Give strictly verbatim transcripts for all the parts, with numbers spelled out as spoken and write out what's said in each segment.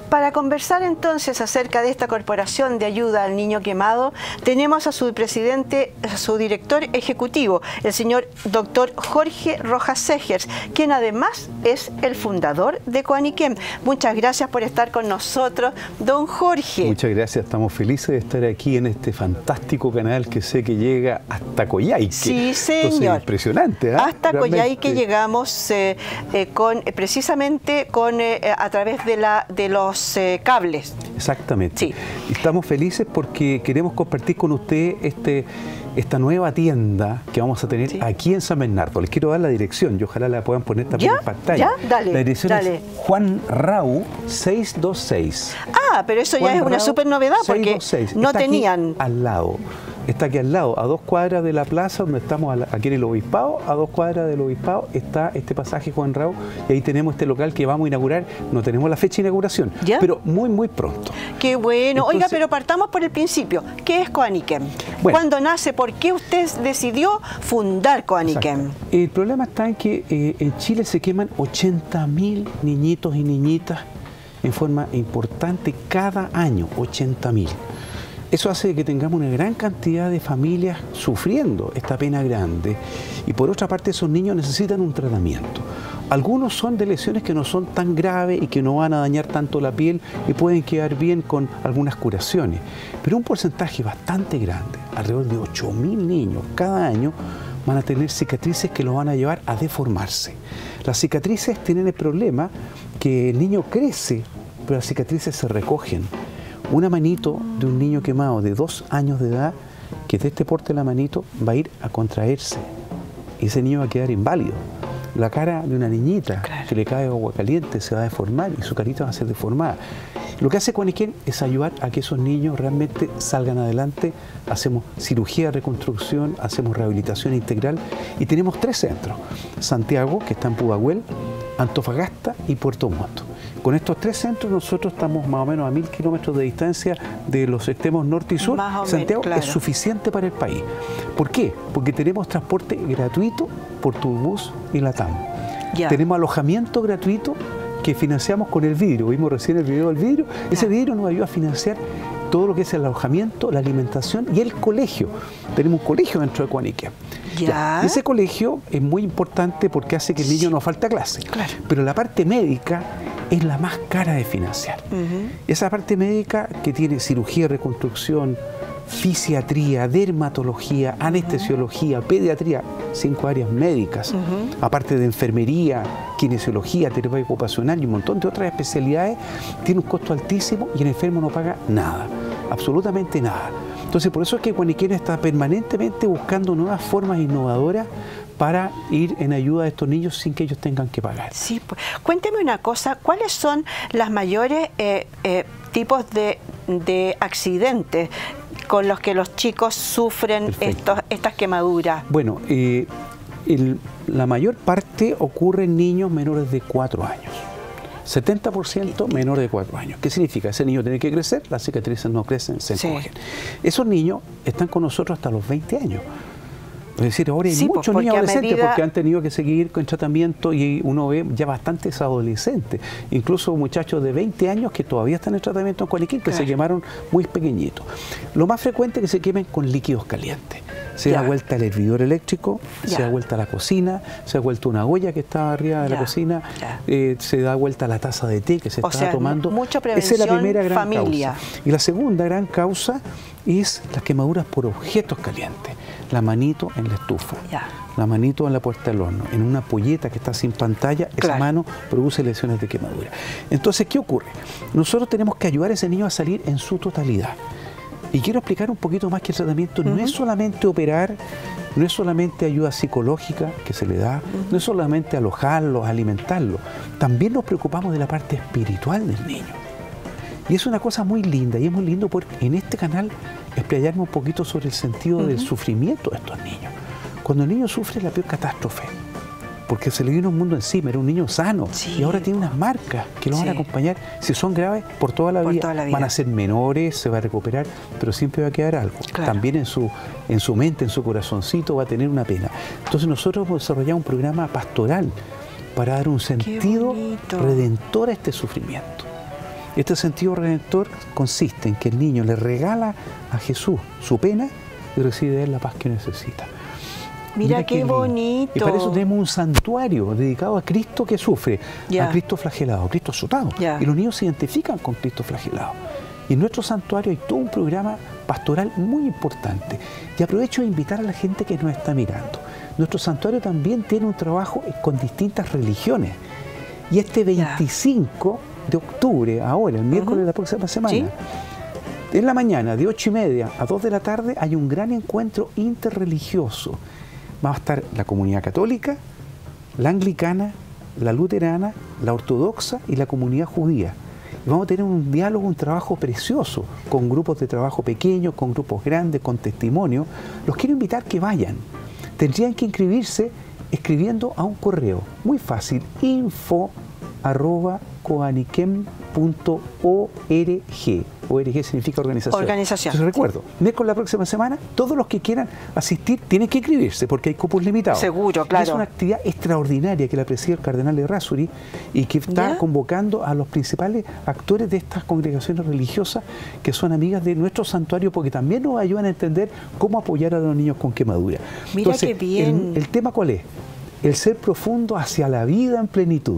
Para conversar entonces acerca de esta Corporación de Ayuda al Niño Quemado, tenemos a su presidente, a su director ejecutivo, el señor doctor Jorge Rojas Segers, quien además es el fundador de Coaniquem. Muchas gracias por estar con nosotros, don Jorge. Muchas gracias, estamos felices de estar aquí en este fantástico canal que sé que llega hasta Coyhaique. Sí, señor. Entonces, impresionante, ¿eh? Hasta Realmente. Coyhaique llegamos eh, eh, con, eh, precisamente con, eh, a través de, la, de los eh, cables. Exactamente. Sí. Estamos felices porque queremos compartir con usted este, esta nueva tienda que vamos a tener sí. aquí en San Bernardo. Les quiero dar la dirección y ojalá la puedan poner también ¿Ya? en pantalla. ¿Ya? Dale, la dirección dale. es Juan Rau seiscientos veintiséis. Ah, pero eso Juan ya es una Rau súper novedad porque seiscientos veintiséis. no Está tenían... Aquí al lado. Está aquí al lado, a dos cuadras de la plaza donde estamos aquí en el Obispado, a dos cuadras del Obispado está este pasaje Juan Rau y ahí tenemos este local que vamos a inaugurar. No tenemos la fecha de inauguración, ¿ya? Pero muy muy pronto. Qué bueno. Entonces, oiga, pero partamos por el principio. ¿Qué es Coaniquem? Bueno, ¿Cuándo nace? ¿Por qué usted decidió fundar Coaniquem? El problema está en que eh, en Chile se queman ochenta mil niñitos y niñitas en forma importante cada año, ochenta mil. Eso hace que tengamos una gran cantidad de familias sufriendo esta pena grande y por otra parte esos niños necesitan un tratamiento. Algunos son de lesiones que no son tan graves y que no van a dañar tanto la piel y pueden quedar bien con algunas curaciones, pero un porcentaje bastante grande, alrededor de ocho mil niños cada año, van a tener cicatrices que los van a llevar a deformarse. Las cicatrices tienen el problema que el niño crece, pero las cicatrices se recogen. Una manito de un niño quemado de dos años de edad, que de este porte la manito, va a ir a contraerse. Y ese niño va a quedar inválido. La cara de una niñita claro. que le cae agua caliente se va a deformar y su carita va a ser deformada. Lo que hace Coaniquem es ayudar a que esos niños realmente salgan adelante. Hacemos cirugía de reconstrucción, hacemos rehabilitación integral y tenemos tres centros. Santiago, que está en Pudahuel, Antofagasta y Puerto Montt. Con estos tres centros nosotros estamos más o menos a mil kilómetros de distancia de los extremos norte y sur. Santiago claro. es suficiente para el país. ¿Por qué? Porque tenemos transporte gratuito por Turbus y Latam. Ya. Tenemos alojamiento gratuito que financiamos con el vidrio. Vimos recién el video del vidrio. Ya. Ese vidrio nos ayuda a financiar todo lo que es el alojamiento, la alimentación y el colegio. Tenemos un colegio dentro de Coaniquem. Ya. Ese colegio es muy importante porque hace que el niño no falte a clase. Claro. Pero la parte médica es la más cara de financiar. Uh-huh. Esa parte médica que tiene cirugía, reconstrucción, fisiatría, dermatología, anestesiología, pediatría, cinco áreas médicas, uh-huh. aparte de enfermería, kinesiología, terapia ocupacional y un montón de otras especialidades, tiene un costo altísimo y el enfermo no paga nada, absolutamente nada. Entonces, por eso es que Coaniquem está permanentemente buscando nuevas formas innovadoras para ir en ayuda de estos niños sin que ellos tengan que pagar. Sí, pues, cuénteme una cosa, ¿cuáles son las mayores eh, eh, tipos de, de accidentes con los que los chicos sufren estos, estas quemaduras? Bueno, eh, el, la mayor parte ocurre en niños menores de cuatro años. setenta por ciento menor de cuatro años. ¿Qué significa? Ese niño tiene que crecer, las cicatrices no crecen, se encogen. Sí. Esos niños están con nosotros hasta los veinte años. Es decir, ahora hay sí, muchos pues niños adolescentes medida... porque han tenido que seguir con tratamiento y uno ve ya bastantes adolescentes, incluso muchachos de veinte años que todavía están en tratamiento en Coaniquem, que claro. se quemaron muy pequeñitos. Lo más frecuente es que se quemen con líquidos calientes. Se ya. da vuelta el hervidor eléctrico, ya. se da vuelta la cocina, se da vuelta una olla que estaba arriba de ya. la cocina, eh, se da vuelta la taza de té que se o estaba sea, tomando. Mucha prevención, esa es la primera gran familia. causa. Y la segunda gran causa es las quemaduras por objetos calientes. La manito en la estufa, ya. la manito en la puerta del horno, en una polleta que está sin pantalla, claro. esa mano produce lesiones de quemadura. Entonces, ¿qué ocurre? Nosotros tenemos que ayudar a ese niño a salir en su totalidad. Y quiero explicar un poquito más que el tratamiento uh-huh. no es solamente operar, no es solamente ayuda psicológica que se le da, uh-huh. no es solamente alojarlos, alimentarlos, también nos preocupamos de la parte espiritual del niño. Y es una cosa muy linda, y es muy lindo poder en este canal explayarme un poquito sobre el sentido uh-huh. del sufrimiento de estos niños. Cuando el niño sufre la peor catástrofe, porque se le vino un mundo encima, era un niño sano, sí. y ahora tiene unas marcas que lo sí. van a acompañar, si son graves, por toda la, por vida. toda la vida. Van a ser menores, se va a recuperar, pero siempre va a quedar algo. Claro. También en su, en su mente, en su corazoncito va a tener una pena. Entonces nosotros hemos desarrollado un programa pastoral para dar un sentido redentor a este sufrimiento. Este sentido redentor consiste en que el niño le regala a Jesús su pena y recibe de él la paz que necesita. Mira, Mira qué, qué bonito. Y para eso tenemos un santuario dedicado a Cristo que sufre, yeah. a Cristo flagelado, a Cristo azotado. Yeah. Y los niños se identifican con Cristo flagelado. Y en nuestro santuario hay todo un programa pastoral muy importante. Y aprovecho de invitar a la gente que nos está mirando. Nuestro santuario también tiene un trabajo con distintas religiones. Y este veinticinco yeah. de octubre, ahora, el miércoles uh-huh. de la próxima semana, ¿sí? en la mañana, de ocho y media a dos de la tarde, hay un gran encuentro interreligioso. Va a estar la comunidad católica, la anglicana, la luterana, la ortodoxa y la comunidad judía. Y vamos a tener un diálogo, un trabajo precioso, con grupos de trabajo pequeños, con grupos grandes, con testimonio. Los quiero invitar que vayan. Tendrían que inscribirse escribiendo a un correo. Muy fácil, info arroba coaniquem punto org. O R G significa organización. Organización. Entonces recuerdo, miércoles la próxima semana, todos los que quieran asistir tienen que inscribirse porque hay cupos limitados. Seguro, claro. Y es una actividad extraordinaria que la preside el cardenal Errázuriz y que está ¿Ya? convocando a los principales actores de estas congregaciones religiosas que son amigas de nuestro santuario porque también nos ayudan a entender cómo apoyar a los niños con quemadura. Mira Entonces, qué bien. El, el tema ¿cuál es? El ser profundo hacia la vida en plenitud.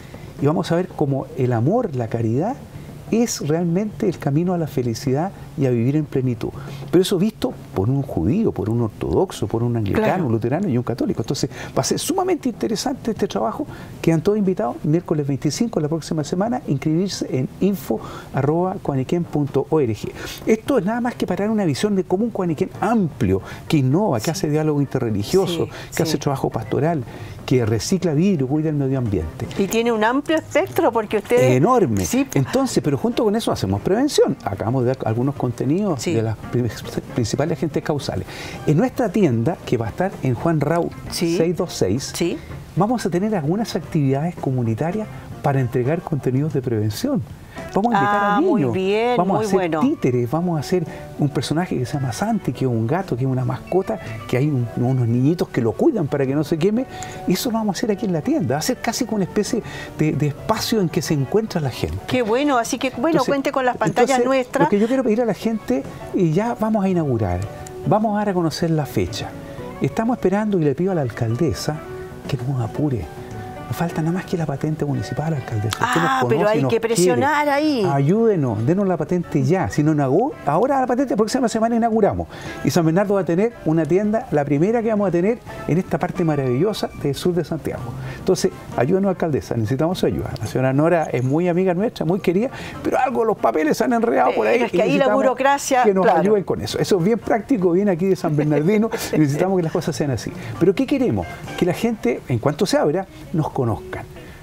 Y vamos a ver cómo el amor, la caridad, es realmente el camino a la felicidad y a vivir en plenitud. Pero eso visto por un judío, por un ortodoxo, por un anglicano, claro. un luterano y un católico. Entonces va a ser sumamente interesante este trabajo. Quedan todos invitados miércoles veinticinco, la próxima semana, inscribirse en info arroba coaniquem punto org. Esto es nada más que para dar una visión de cómo un Coaniquem amplio, que innova, que sí. hace diálogo interreligioso, sí, que sí. hace trabajo pastoral, que recicla vidrio, cuida el medio ambiente. Y tiene un amplio espectro porque ustedes... Enorme. Sí. Entonces, pero junto con eso hacemos prevención. Acabamos de dar algunos contenidos sí. de las principales agentes causales. En nuestra tienda, que va a estar en Juan Rau sí. seiscientos veintiséis, sí. vamos a tener algunas actividades comunitarias para entregar contenidos de prevención. Vamos a invitar ah, a niños, muy bien, vamos muy a hacer bueno. títeres, vamos a hacer un personaje que se llama Santi, que es un gato, que es una mascota, que hay un, unos niñitos que lo cuidan para que no se queme. Y eso lo vamos a hacer aquí en la tienda, va a ser casi como una especie de, de espacio en que se encuentra la gente. Qué bueno, así que bueno, entonces, cuente con las pantallas entonces, nuestras. Lo que yo quiero pedir a la gente, y ya vamos a inaugurar, vamos a dar a conocer la fecha. Estamos esperando y le pido a la alcaldesa que nos apure. Nos falta nada más que la patente municipal, alcaldesa. Ah, conoce, pero hay que presionar quiere. ahí. Ayúdenos, denos la patente ya. Si no inauguramos, ahora la patente, la próxima semana inauguramos. Y San Bernardo va a tener una tienda, la primera que vamos a tener en esta parte maravillosa del sur de Santiago. Entonces, ayúdenos, alcaldesa, necesitamos su ayuda. La señora Nora es muy amiga nuestra, muy querida, pero algo, los papeles se han enredado por ahí. Es que ahí la burocracia... Que nos claro. ayuden con eso. Eso es bien práctico, bien aquí de San Bernardino, y necesitamos que las cosas sean así. Pero ¿qué queremos? Que la gente, en cuanto se abra, nos conozcan.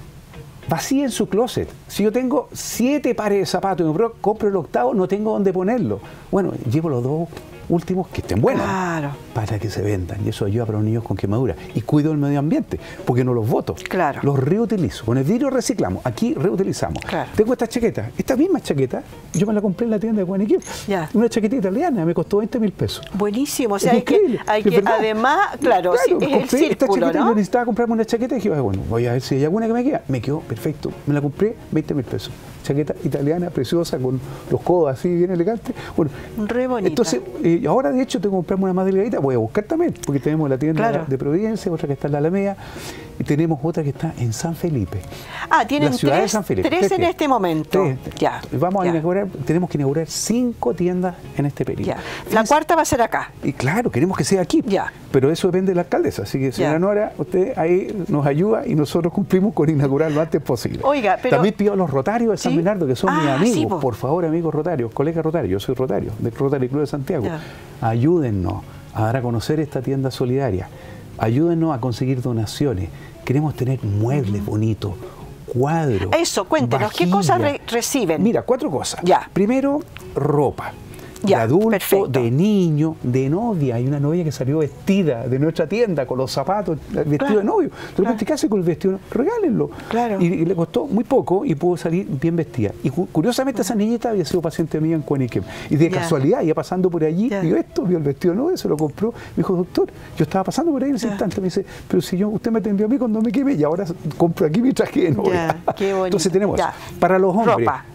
Vacíen su closet. Si yo tengo siete pares de zapatos y me compro el octavo, no tengo dónde ponerlo. Bueno, llevo los dos últimos que estén buenos claro. para que se vendan. Y eso ayuda para los niños con quemadura. Y cuido el medio ambiente, porque no los boto. Claro. Los reutilizo. Con el vidrio reciclamos. Aquí reutilizamos. Claro. Tengo esta chaqueta. Esta misma chaqueta, yo me la compré en la tienda de Coaniquem. Una chaquetita italiana, me costó veinte mil pesos. Buenísimo. O sea, hay que, hay que además, claro, claro sí, es el círculo, esta chaqueta, ¿no? Yo necesitaba comprarme una chaqueta y dije, bueno, voy a ver si hay alguna que me queda. Me quedó perfecto. Me la compré, veinte mil pesos. Chaqueta italiana, preciosa, con los codos así, bien elegantes. Bueno, re bonita. Entonces, eh, ahora de hecho tengo que comprarme una más delgadita, voy a buscar también, porque tenemos la tienda claro. de Providencia, otra que está en la Alameda, y tenemos otra que está en San Felipe. Ah, tienen la ciudad tres, de San Felipe. tres, tres en este momento. Tres. Ya. Vamos ya. a inaugurar, tenemos que inaugurar cinco tiendas en este periodo. Ya. La Entonces, cuarta va a ser acá. Y claro, queremos que sea aquí. Ya. Pero eso depende de la alcaldesa. Así que, señora ya. Nora, usted ahí nos ayuda y nosotros cumplimos con inaugurar lo antes posible. Oiga, pero... También pido a los rotarios de San ¿Sí? Bernardo, que son ah, mis amigos. Sí, por favor, amigos rotarios, colegas rotarios, yo soy rotario, del Rotary Club de Santiago. Ya. Ayúdennos a dar a conocer esta tienda solidaria. Ayúdennos a conseguir donaciones. Queremos tener muebles mm. bonitos, cuadros. Eso, cuéntenos, vajilla. ¿Qué cosas re reciben? Mira, cuatro cosas. Ya. Primero, ropa. Ya, de adulto, perfecto. De niño, de novia. Hay una novia que salió vestida de nuestra tienda con los zapatos, el vestido claro, de novio. De repente, claro. ¿qué hace con el vestido? Regálenlo. Claro. Y, y le costó muy poco y pudo salir bien vestida. Y cu curiosamente esa niñita había sido paciente mía en Coaniquem. Y de yeah. casualidad, iba pasando por allí, yeah. vio esto, vio el vestido novio, se lo compró. Me dijo, doctor, yo estaba pasando por ahí en ese yeah. instante. Me dice, pero si yo, usted me atendió a mí cuando me quemé y ahora compro aquí mi traje de novia. Yeah. Qué bonito. Entonces tenemos, yeah. para los hombres, ropa.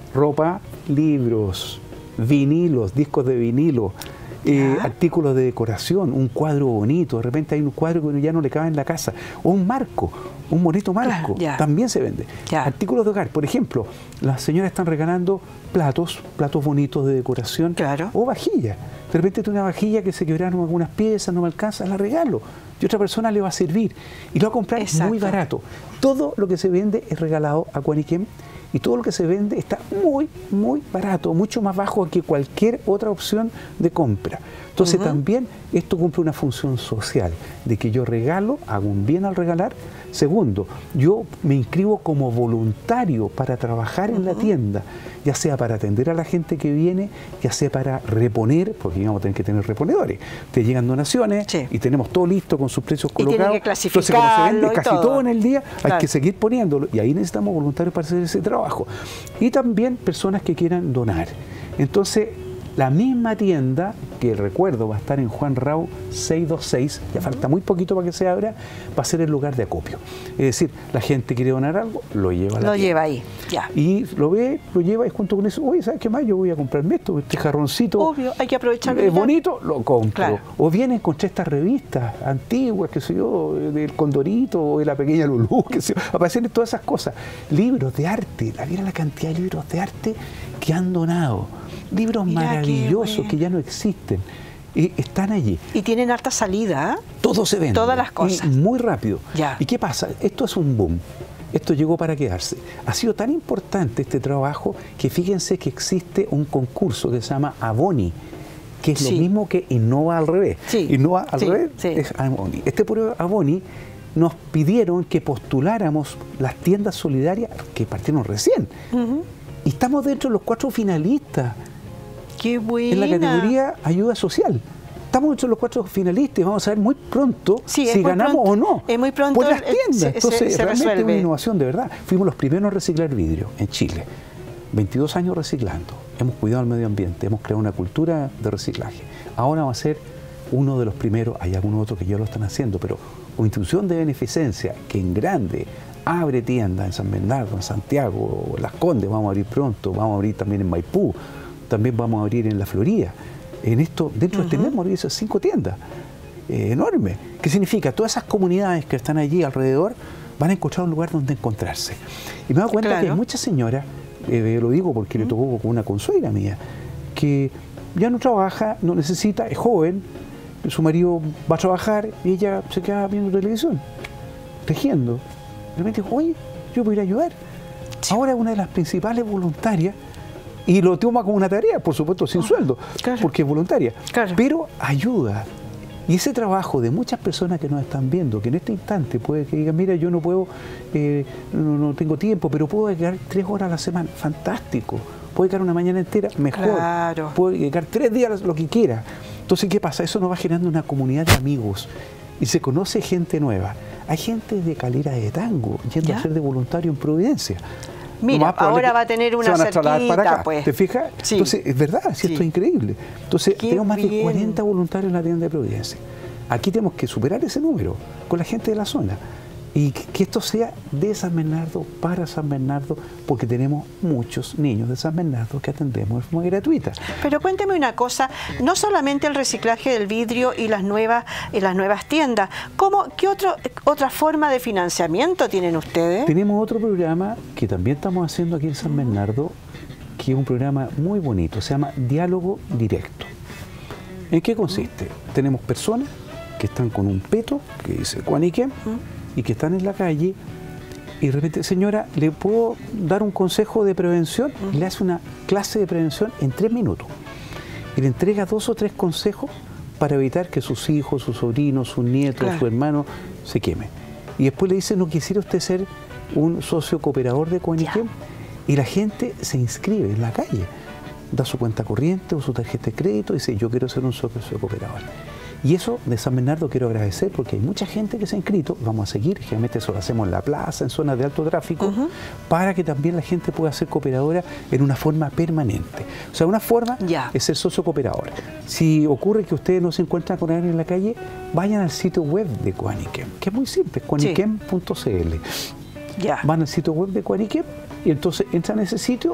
ropa, libros, vinilos, discos de vinilo, eh, artículos de decoración, un cuadro bonito, de repente hay un cuadro que ya no le cabe en la casa, o un marco, un bonito marco, claro, también se vende. Ya. Artículos de hogar, por ejemplo, las señoras están regalando platos, platos bonitos de decoración, claro, o vajillas. De repente tengo una vajilla que se quebraron algunas piezas, no me alcanza, la regalo. Y otra persona le va a servir. Y lo va a comprar Exacto. muy barato. Todo lo que se vende es regalado a Quaniquem y todo lo que se vende está muy, muy barato, mucho más bajo que cualquier otra opción de compra. Entonces uh-huh. también esto cumple una función social, de que yo regalo, hago un bien al regalar. Segundo, yo me inscribo como voluntario para trabajar uh-huh. en la tienda, ya sea para atender a la gente que viene, ya sea para reponer, porque vamos a tener que tener reponedores. Te llegan donaciones sí. y tenemos todo listo con sus precios colocados. Y que Entonces, cuando se vende casi todo. todo en el día, claro. hay que seguir poniéndolo. Y ahí necesitamos voluntarios para hacer ese trabajo. Y también personas que quieran donar. Entonces, la misma tienda, que recuerdo va a estar en Juan Rao seiscientos veintiséis, ya falta muy poquito para que se abra, va a ser el lugar de acopio. Es decir, la gente quiere donar algo, lo lleva a la Lo tienda. lleva ahí, ya. Y lo ve, lo lleva y junto con eso, oye, ¿sabes qué más? Yo voy a comprarme esto, este jarroncito. Obvio, hay que aprovecharlo. Es bonito, lo compro. Claro. O bien encontré estas revistas antiguas, qué sé yo, del Condorito o de la Pequeña Lulú, qué sé yo, aparecen todas esas cosas. Libros de arte, mira la cantidad de libros de arte que han donado. Libros Mira maravillosos que ya no existen, eh, están allí. Y tienen harta salida, ¿eh? Todo se vende. Todas las cosas. Y muy rápido. Ya. ¿Y qué pasa? Esto es un boom. Esto llegó para quedarse. Ha sido tan importante este trabajo que fíjense que existe un concurso que se llama Avoni, que es sí. lo mismo que Innova al revés. Sí. Innova al sí. revés sí. es Avoni. Este por Avoni nos pidieron que postuláramos las tiendas solidarias que partieron recién. Uh-huh. Y estamos dentro de los cuatro finalistas. ¡Qué buena! En la categoría ayuda social. Estamos entre los cuatro finalistas y vamos a ver muy pronto sí, si ganamos pronto, o no. Es muy pronto. Por las tiendas. Se, Entonces, se, se realmente resuelve. es una innovación de verdad. Fuimos los primeros en reciclar vidrio en Chile. veintidós años reciclando. Hemos cuidado el medio ambiente, hemos creado una cultura de reciclaje. Ahora va a ser uno de los primeros, hay algunos otros que ya lo están haciendo, pero una institución de beneficencia que en grande abre tiendas en San Bernardo, en Santiago, en Las Condes, vamos a abrir pronto, vamos a abrir también en Maipú, también vamos a abrir en La Florida. En esto, dentro uh-huh. de este mismo, esas cinco tiendas, eh, enormes. ¿Qué significa? Todas esas comunidades que están allí alrededor van a encontrar un lugar donde encontrarse. Y me doy cuenta claro. que hay muchas señoras, eh, lo digo porque uh-huh. le tocó con una consuegra mía, que ya no trabaja, no necesita, es joven, su marido va a trabajar y ella se queda viendo televisión, tejiendo. De repente dijo, oye, yo voy a ir a ayudar. Sí. Ahora es una de las principales voluntarias y lo toma como una tarea, por supuesto, sin oh, sueldo, claro. porque es voluntaria. Claro. Pero ayuda. Y ese trabajo de muchas personas que nos están viendo, que en este instante puede que digan, mira, yo no puedo, eh, no, no tengo tiempo, pero puedo dedicar tres horas a la semana. Fantástico. Puede dedicar una mañana entera, mejor. Claro. Puede dedicar tres días, lo que quiera. Entonces, ¿qué pasa? Eso nos va generando una comunidad de amigos y se conoce gente nueva. Hay gente de Calera de Tango yendo ¿Ya? a ser de voluntario en Providencia. Mira, ahora va a tener una cerquita, para acá, pues. ¿Te fijas? Sí. Entonces, es verdad, si sí. esto es increíble. Entonces, Qué tenemos más bien. de cuarenta voluntarios en la tienda de Providencia. Aquí tenemos que superar ese número con la gente de la zona. Y que esto sea de San Bernardo para San Bernardo, porque tenemos muchos niños de San Bernardo que atendemos de forma gratuita. Pero cuénteme una cosa, no solamente el reciclaje del vidrio y las nuevas, y las nuevas tiendas, ¿cómo, ¿qué otro, otra forma de financiamiento tienen ustedes? Tenemos otro programa que también estamos haciendo aquí en San Bernardo, que es un programa muy bonito, se llama Diálogo Directo. ¿En qué consiste? Tenemos personas que están con un peto, que dice Quaniquem, y que están en la calle y de repente, señora, ¿le puedo dar un consejo de prevención? Uh-huh. Y le hace una clase de prevención en tres minutos. Y le entrega dos o tres consejos para evitar que sus hijos, sus sobrinos, sus nietos, claro. sus hermanos se quemen. Y después le dice, ¿no quisiera usted ser un socio cooperador de Quaniquem? Y la gente se inscribe en la calle. Da su cuenta corriente o su tarjeta de crédito y dice, yo quiero ser un socio cooperador. Y eso de San Bernardo quiero agradecer porque hay mucha gente que se ha inscrito, vamos a seguir, generalmente eso lo hacemos en la plaza, en zonas de alto tráfico, uh-huh. para que también la gente pueda ser cooperadora en una forma permanente. O sea, una forma yeah. es ser socio cooperador. Si ocurre que ustedes no se encuentran con alguien en la calle, vayan al sitio web de Quaniquem, que es muy simple, quaniquem punto c l. Yeah. Van al sitio web de Quaniquem y entonces entran a ese sitio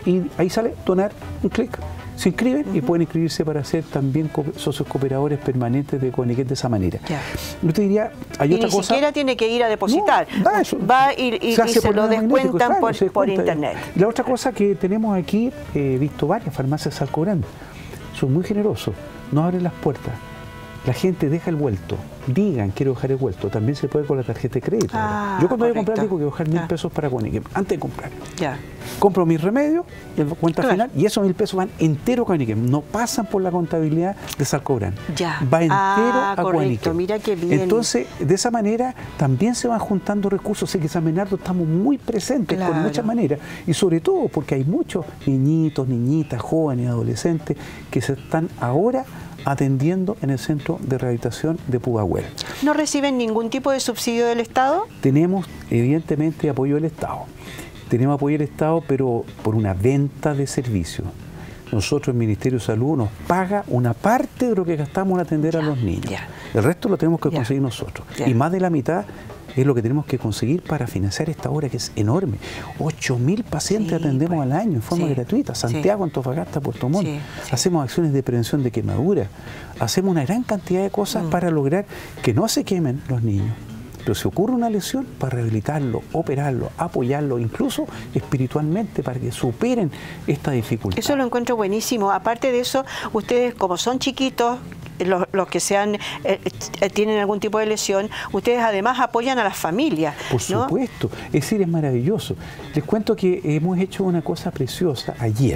y ahí sale donar, un clic. Se inscriben uh-huh. y pueden inscribirse para ser también socios cooperadores permanentes de Coaniquem de esa manera. Ya. Yo te diría, hay y otra ni cosa... siquiera tiene que ir a depositar, no, va, eso, va y, y se, y se lo descuentan claro, por, se por internet. Y la otra cosa que tenemos aquí, he visto varias farmacias Salco Grande, son muy generosos, no abren las puertas. La gente deja el vuelto, digan quiero dejar el vuelto, también se puede con la tarjeta de crédito. Ah, yo cuando correcto. voy a comprar digo que voy a dejar mil pesos para Coaniquem, antes de comprar. Ya. Compro mis remedios, en cuenta claro. final, y esos mil pesos van entero a Coaniquem, no pasan por la contabilidad de Salco Grande. Ya. Va entero ah, a Coaniquem. Mira qué bien. Entonces, de esa manera también se van juntando recursos. Sé que en San Bernardo estamos muy presentes claro. con muchas maneras, y sobre todo porque hay muchos niñitos, niñitas, jóvenes, adolescentes que se están ahora atendiendo en el centro de rehabilitación de Pudahuel. ¿No reciben ningún tipo de subsidio del Estado? Tenemos evidentemente apoyo del Estado. Tenemos apoyo del Estado, pero por una venta de servicios. Nosotros, el Ministerio de Salud, nos paga una parte de lo que gastamos en atender ya, a los niños. Ya. El resto lo tenemos que ya. conseguir nosotros. Ya. Y más de la mitad es lo que tenemos que conseguir para financiar esta obra que es enorme. ocho mil pacientes sí, atendemos pues, al año en forma sí, gratuita. Santiago, sí. Antofagasta, Puerto Montt. Sí, sí. Hacemos acciones de prevención de quemaduras. Hacemos una gran cantidad de cosas mm. para lograr que no se quemen los niños. Pero si ocurre una lesión, para rehabilitarlo, operarlo, apoyarlo, incluso espiritualmente, para que superen esta dificultad. Eso lo encuentro buenísimo. Aparte de eso, ustedes como son chiquitos, Los, los que sean, eh, tienen algún tipo de lesión, ustedes además apoyan a las familias. Por ¿no? supuesto, es decir, es maravilloso. Les cuento que hemos hecho una cosa preciosa ayer.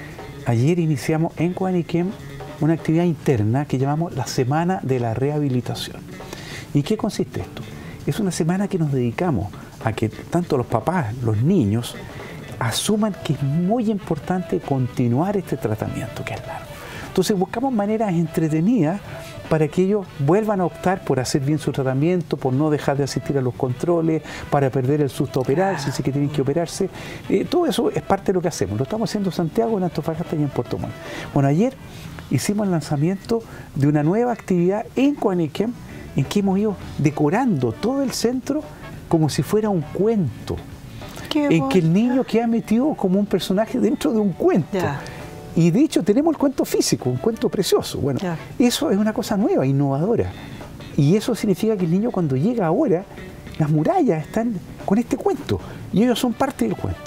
Ayer iniciamos en Coaniquem una actividad interna que llamamos la Semana de la Rehabilitación. ¿Y qué consiste esto? Es una semana que nos dedicamos a que tanto los papás, los niños, asuman que es muy importante continuar este tratamiento que es largo. Entonces buscamos maneras entretenidas para que ellos vuelvan a optar por hacer bien su tratamiento, por no dejar de asistir a los controles, para perder el susto a operarse, si que tienen que operarse. Eh, todo eso es parte de lo que hacemos. Lo estamos haciendo en Santiago, en Antofagasta y en Puerto Montt. Bueno, ayer hicimos el lanzamiento de una nueva actividad en Coaniquem, en que hemos ido decorando todo el centro como si fuera un cuento. Qué en que el niño queda metido como un personaje dentro de un cuento. Ya. Y de hecho tenemos el cuento físico, un cuento precioso. Bueno, ya. eso es una cosa nueva, innovadora. Y eso significa que el niño cuando llega ahora, las murallas están con este cuento. Y ellos son parte del cuento.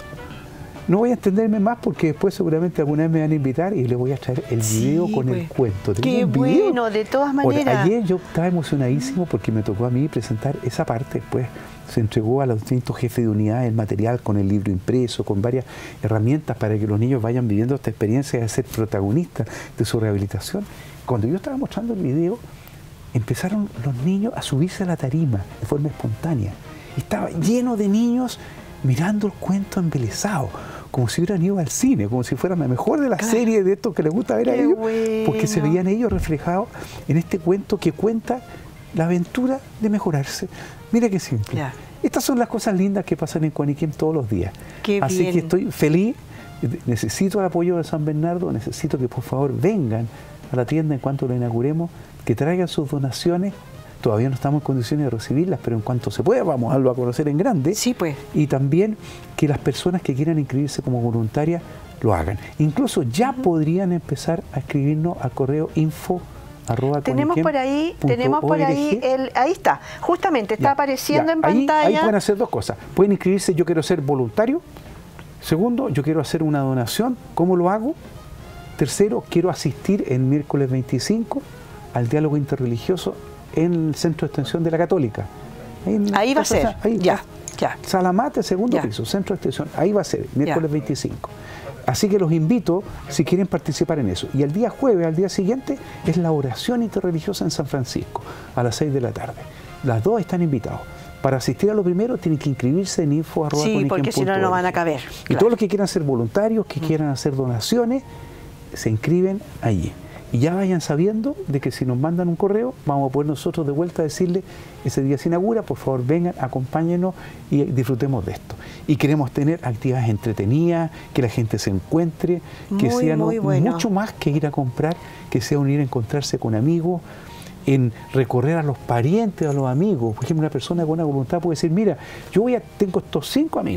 No voy a extenderme más porque después seguramente alguna vez me van a invitar y les voy a traer el video sí, con pues. el cuento. Qué bueno, de todas maneras. Ahora, ayer yo estaba emocionadísimo porque me tocó a mí presentar esa parte. Después se entregó a los distintos jefes de unidad el material con el libro impreso, con varias herramientas para que los niños vayan viviendo esta experiencia de ser protagonistas de su rehabilitación. Cuando yo estaba mostrando el video, empezaron los niños a subirse a la tarima de forma espontánea. Estaba lleno de niños mirando el cuento embelesado, como si hubieran ido al cine, como si fueran la mejor de las claro. series de estos que les gusta ver a ellos, bueno. porque se veían ellos reflejados en este cuento que cuenta la aventura de mejorarse. Mira qué simple. Ya. Estas son las cosas lindas que pasan en Coaniquem todos los días. Qué Así bien. que estoy feliz, necesito el apoyo de San Bernardo, necesito que por favor vengan a la tienda en cuanto lo inauguremos, que traigan sus donaciones. Todavía no estamos en condiciones de recibirlas, pero en cuanto se pueda vamos a darlo a conocer en grande. Sí, pues. Y también que las personas que quieran inscribirse como voluntarias lo hagan. Incluso ya uh-huh. podrían empezar a escribirnos al correo info arroba tenemos por ahí tenemos por ahí el ahí está justamente está ya, apareciendo ya. en ahí, pantalla. Ahí pueden hacer dos cosas. Pueden inscribirse, yo quiero ser voluntario. Segundo, yo quiero hacer una donación. ¿Cómo lo hago? Tercero, quiero asistir el miércoles veinticinco al diálogo interreligioso en el Centro de Extensión de la Católica. Ahí, ahí va a ser. Ahí, ya, ya. Salamate, segundo ya. piso, Centro de Extensión. Ahí va a ser, miércoles ya. veinticinco. Así que los invito si quieren participar en eso. Y el día jueves, al día siguiente, es la oración interreligiosa en San Francisco, a las seis de la tarde. Las dos están invitados. Para asistir a lo primero tienen que inscribirse en info arroba sí, porque si no, no van a caber. Y claro. todos los que quieran ser voluntarios, que mm. quieran hacer donaciones, se inscriben allí. Y ya vayan sabiendo de que si nos mandan un correo, vamos a poder nosotros de vuelta a decirle, ese día se inaugura, por favor vengan, acompáñenos y disfrutemos de esto. Y queremos tener actividades entretenidas, que la gente se encuentre, que muy, sea muy bueno. mucho más que ir a comprar, que sea un ir a encontrarse con amigos, en recorrer a los parientes, a los amigos. Por ejemplo, una persona con una voluntad puede decir, mira, yo voy a, tengo estos cinco amigos,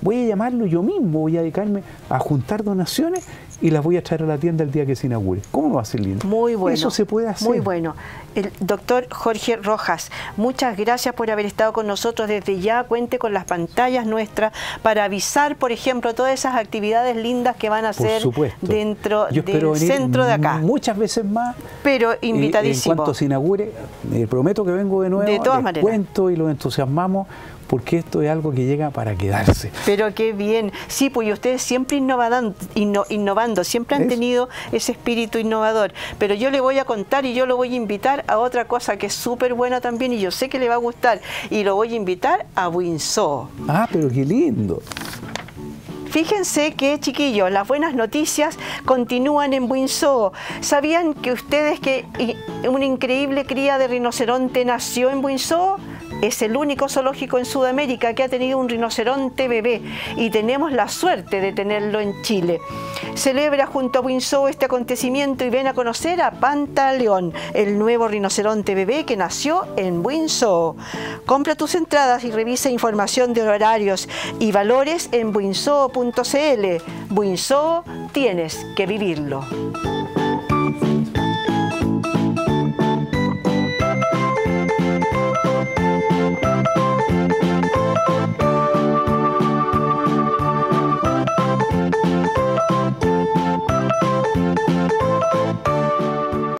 voy a llamarlo yo mismo, voy a dedicarme a juntar donaciones y las voy a traer a la tienda el día que se inaugure. ¿Cómo no va a ser lindo? Muy bueno. Eso se puede hacer. Muy bueno. El doctor Jorge Rojas, muchas gracias por haber estado con nosotros desde ya. Cuente con las pantallas nuestras para avisar, por ejemplo, todas esas actividades lindas que van a hacer dentro Yo del centro de acá. Muchas veces más. Pero invitadísimo. En cuanto se inaugure, eh, prometo que vengo de nuevo. De todas les maneras. Cuento y los entusiasmamos, porque esto es algo que llega para quedarse. Pero qué bien. Sí, pues y ustedes siempre innovando, inno, innovando, siempre han ¿Es? tenido ese espíritu innovador. Pero yo le voy a contar y yo lo voy a invitar a otra cosa que es súper buena también y yo sé que le va a gustar. Y lo voy a invitar a Buinzó. Ah, pero qué lindo. Fíjense que, chiquillos, las buenas noticias continúan en Buinzó. ¿Sabían que ustedes que una increíble cría de rinoceronte nació en Buinzó? Es el único zoológico en Sudamérica que ha tenido un rinoceronte bebé y tenemos la suerte de tenerlo en Chile. Celebra junto a Buinzó este acontecimiento y ven a conocer a Pantaleón, el nuevo rinoceronte bebé que nació en Buinzó. Compra tus entradas y revisa información de horarios y valores en buinzó punto c l. Buinzó, tienes que vivirlo.